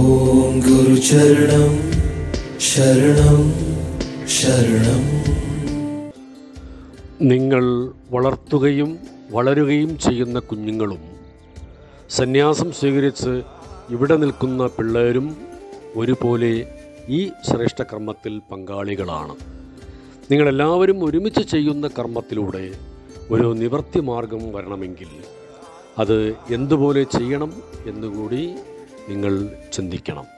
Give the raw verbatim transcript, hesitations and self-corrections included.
ഓം ഗുരുചരണം ശരണം ശരണം. നിങ്ങൾ വളർത്തുകയും വളരുകയും ചെയ്യുന്ന കുഞ്ഞുങ്ങളും സന്യാസം സ്വീകരിച്ച് ഇവിടെ നിൽക്കുന്ന പിള്ളേരും ഒരുപോലെ ഈ ശ്രേഷ്ഠ കർമ്മത്തിൽ പങ്കാളികളാണ്. നിങ്ങളെല്ലാവരും ഒരുമിച്ച് ചെയ്യുന്ന കർമ്മത്തിലൂടെ ഒരു നിവൃത്തി മാർഗം വരണമെങ്കിൽ അത് എന്തുപോലെ ചെയ്യണം എന്നുകൂടി നിങ്ങൾ ചിന്തിക്കണം.